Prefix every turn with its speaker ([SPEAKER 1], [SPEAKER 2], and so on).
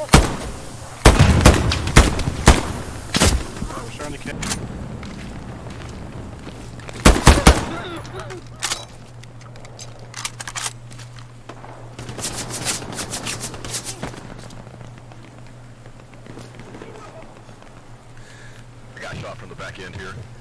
[SPEAKER 1] I was trying to catch.
[SPEAKER 2] I got shot from the back end here.